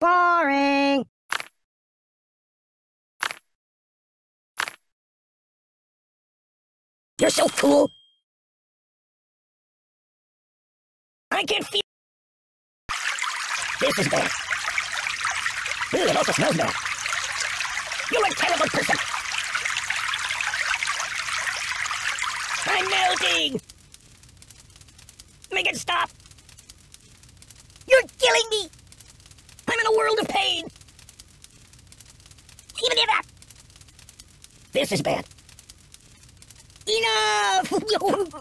Boring. You're so cool. I can feel. This is bad. Ew, it also smells bad. You're a terrible person. I'm melting. Make it stop. You're killing me. I'm in a world of pain. Even if that. This is bad. Enough.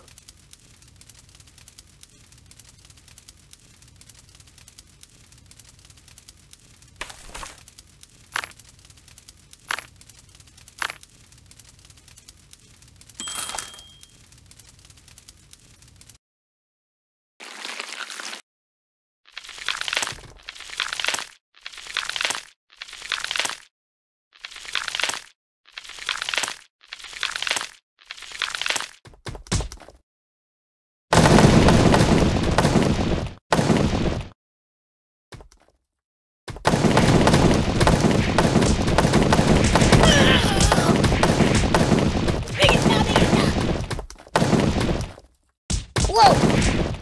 Whoa!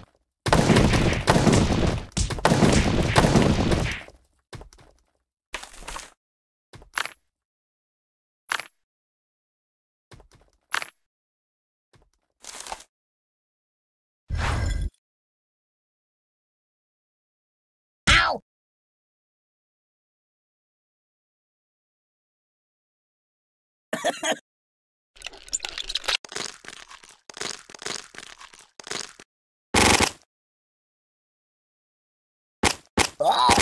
Ow! Oh!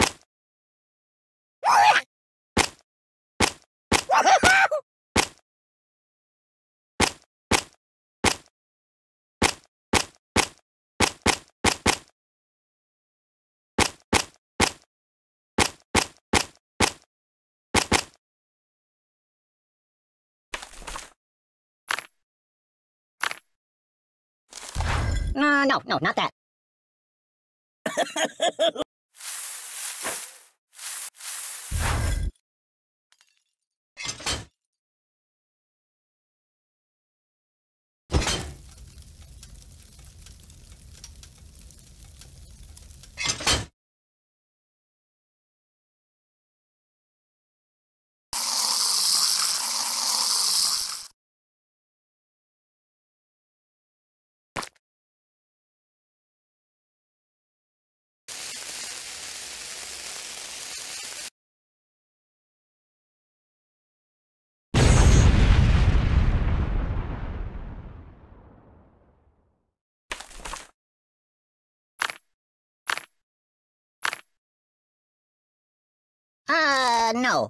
No, not that. No.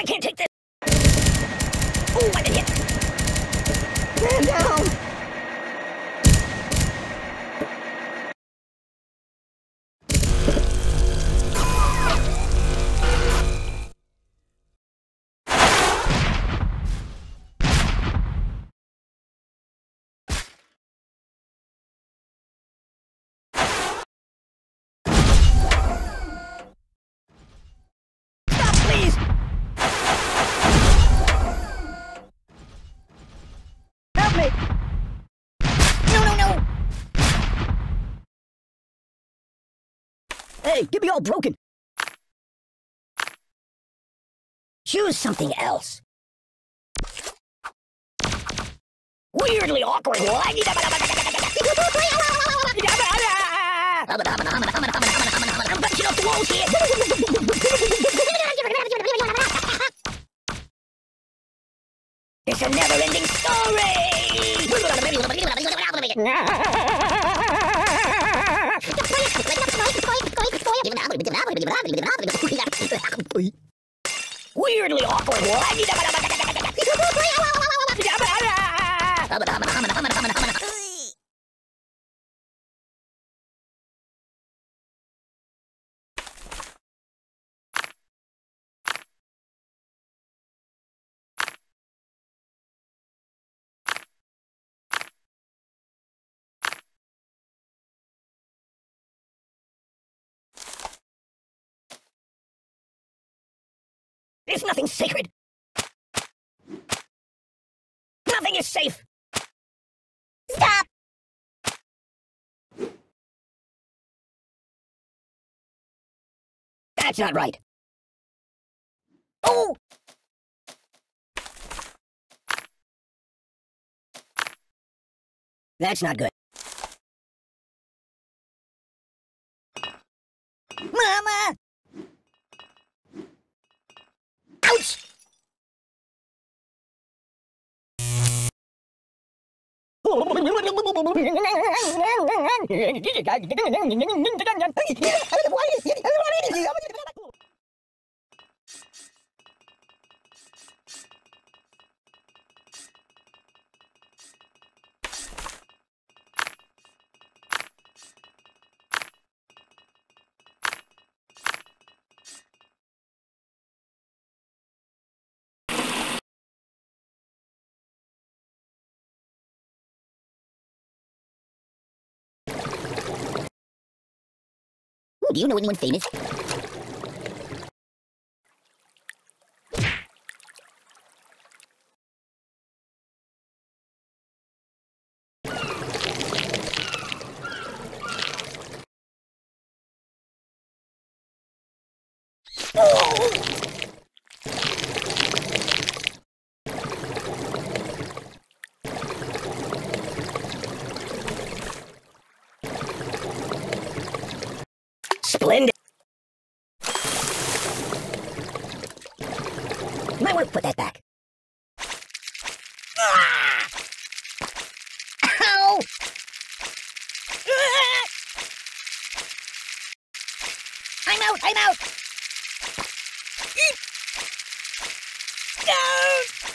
I can't take this! Oh, I did hit! Man down! Stop, please! Help me! No, no, no! Hey, get me all broken! Choose something else. Weirdly awkward. I'm bouncing off the walls here. It's a never-ending story. Weirdly awkward. There's nothing sacred. Nothing is safe. Stop! That's not right. Oh! That's not good. Mama! Ouch! Do you know anyone famous? Oh! Splendid. My work, put that back. Ah! Ow! Ah! I'm out! I'm out! No!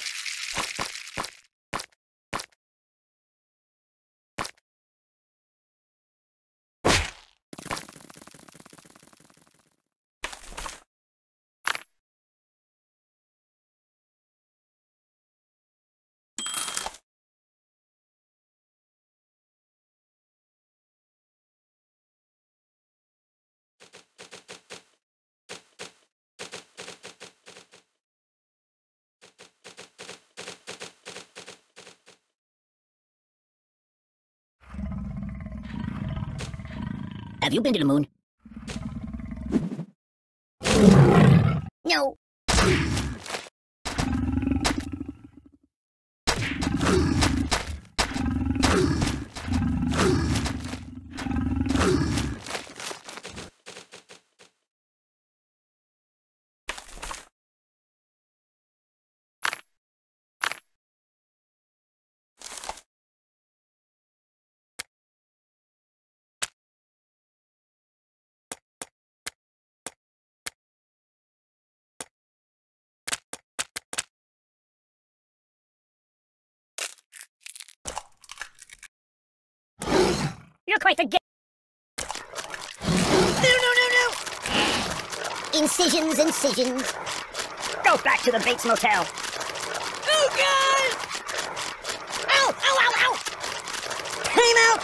Have you been to the moon? No. You're quite the gay. No, no, no, no! Incisions, incisions. Go back to the Bates Motel. Oh, God! Ow, ow, ow, ow! Time out!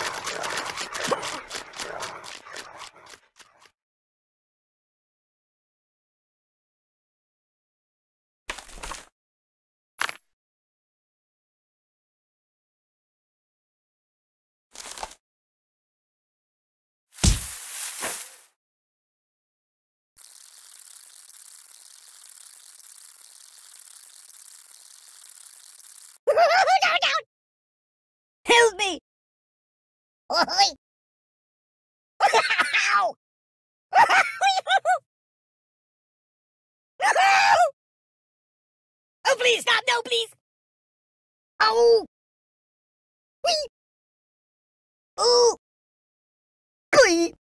No, no! Help me! Oi! Ow! Oh, please stop! No, please! Oh! Whee! Oh! Glee!